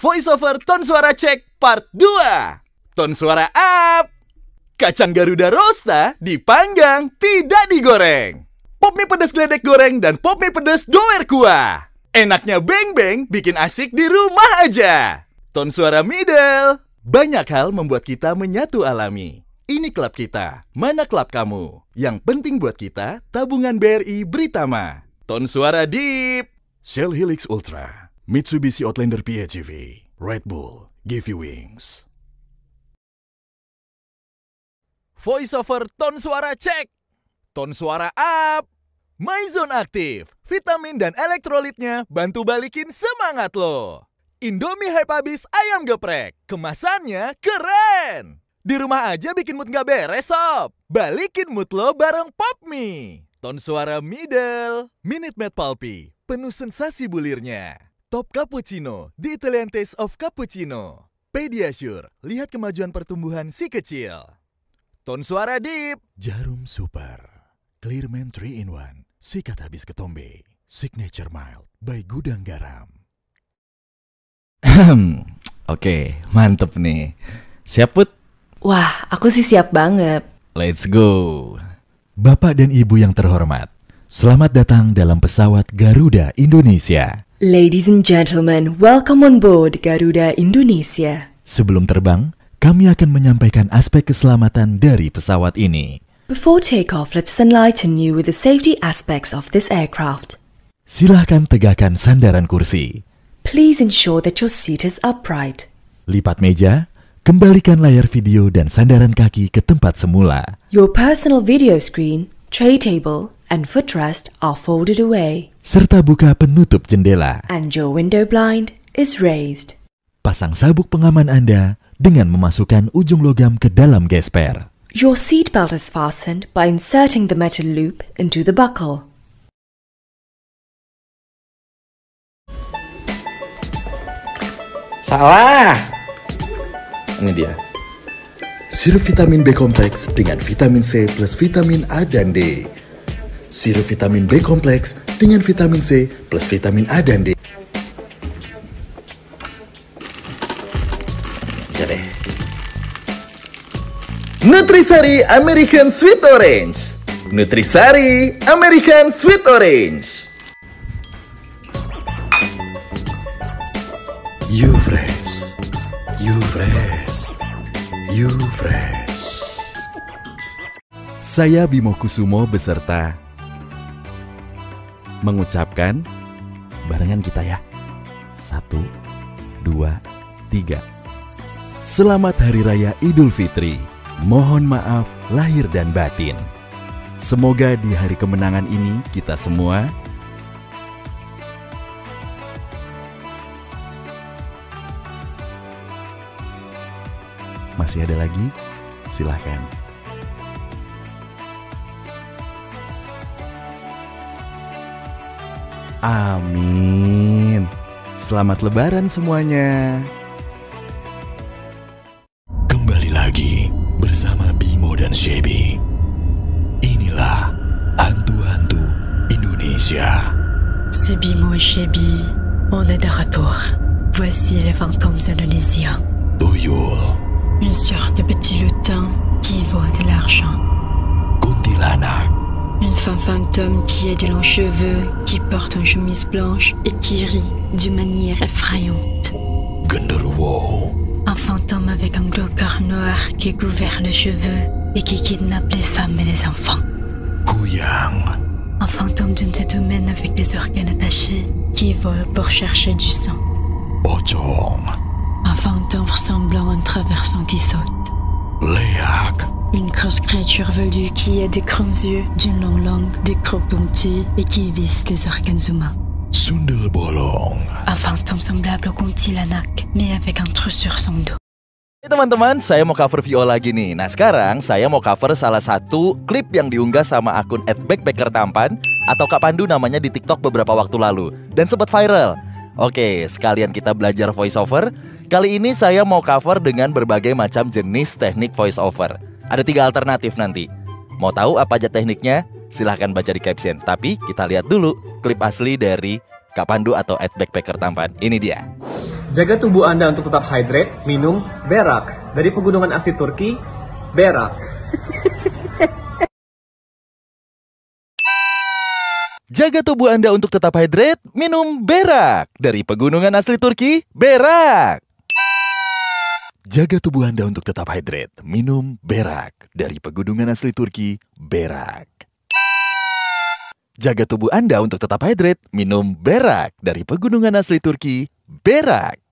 Voiceover Ton Suara Cek Part 2. Ton suara up. Kacang Garuda Rosta dipanggang, tidak digoreng. Pop mie pedas geledek goreng dan pop mie pedas doer kuah. Enaknya beng-beng, bikin asik di rumah aja. Ton suara middle. Banyak hal membuat kita menyatu alami. Ini klub kita, mana klub kamu? Yang penting buat kita, tabungan BRI Britama. Ton suara deep. Shell Helix Ultra, Mitsubishi Outlander PHEV, Red Bull, give you wings. Voiceover ton suara cek. Ton suara up. MyZone aktif. Vitamin dan elektrolitnya bantu balikin semangat lo. Indomie hype habis ayam geprek. Kemasannya keren. Di rumah aja bikin mood gak beres sob. Balikin mood lo bareng Pop Mie. Ton suara middle. Minute Maid Pulpy. Penuh sensasi bulirnya. Top Cappuccino, the Italian taste of cappuccino. Pediasure, lihat kemajuan pertumbuhan si kecil. Ton suara deep. Jarum super. Clearman 3-in-1. Sikat habis ketombe. Signature mild by Gudang Garam. Oke, mantep nih. Siap, Put? Wah, aku sih siap banget. Let's go. Bapak dan Ibu yang terhormat, selamat datang dalam pesawat Garuda Indonesia. Ladies and gentlemen, welcome on board Garuda Indonesia. Sebelum terbang, kami akan menyampaikan aspek keselamatan dari pesawat ini. Before takeoff, let's enlighten you with the safety aspects of this aircraft. Silahkan tegakkan sandaran kursi. Please ensure that your seat is upright. Lipat meja, kembalikan layar video dan sandaran kaki ke tempat semula. Your personal video screen, tray table, and footrest are folded away. Serta buka penutup jendela. And your window blind is raised. Pasang sabuk pengaman Anda dengan memasukkan ujung logam ke dalam gesper. Your seatbelt is fastened by inserting the metal loop into the buckle. Salah. Ini dia. Sirup vitamin B kompleks dengan vitamin C plus vitamin A dan D. Sirup vitamin B kompleks dengan vitamin C plus vitamin A dan D. Ya deh. Nutrisari American Sweet Orange. Nutrisari American Sweet Orange. You fresh. You fresh. You fresh. Saya Bimo Kusumo beserta mengucapkan, barengan kita ya. 1, 2, 3. Selamat Hari Raya Idul Fitri. Mohon maaf lahir dan batin. Semoga di hari kemenangan ini kita semua masih ada lagi, silahkan. Amin. Selamat Lebaran semuanya. Kembali lagi bersama Bimo dan Shebi. Inilah hantu-hantu Indonesia. C'est Bimo et Shebi, on est de retour. Voici les fantômes indonésiens. Tuyul, Une sorte de petit lutin qui vaut de l'argent. kuntilanak, Une femme fantôme qui a de longs cheveux, qui porte une chemise blanche et qui rit d'une manière effrayante. genderuwo, Un fantôme avec un gros corps noir qui couvre les cheveux et qui kidnappe les femmes et les enfants. kuyang, Un fantôme d'une tête humaine avec des organes attachés qui vole pour chercher du sang. pocong, Un fantôme ressemblant à un traversant qui saute. leak, Une grosse créature velue qui a des grands yeux, d'une longue langue, des crocs dentiers et qui vise les organes humains. sundel bolong. Un fantôme semblable au kuntilanak, mais avec un trou sur son dos. Teman-teman, saya mau cover VO lagi nih. Nah sekarang saya mau cover salah satu klip yang diunggah sama akun @backpackertampan atau Kak Pandu namanya di TikTok beberapa waktu lalu dan sempat viral. Oke, sekalian kita belajar voiceover. Kali ini saya mau cover dengan berbagai macam jenis teknik voiceover. Ada 3 alternatif nanti. Mau tahu apa aja tekniknya? Silahkan baca di caption. Tapi kita lihat dulu klip asli dari Kak Pandu atau @backpackertampan. Ini dia. Jaga tubuh Anda untuk tetap hydrate, minum Berak. Dari pegunungan asli Turki, Berak. Jaga tubuh Anda untuk tetap hydrate, minum Berak. Dari pegunungan asli Turki, Berak. Jaga tubuh Anda untuk tetap hydrate, minum Berak. Dari pegunungan asli Turki, Berak. Jaga tubuh Anda untuk tetap hydrate, minum Berak. Dari pegunungan asli Turki, Berak.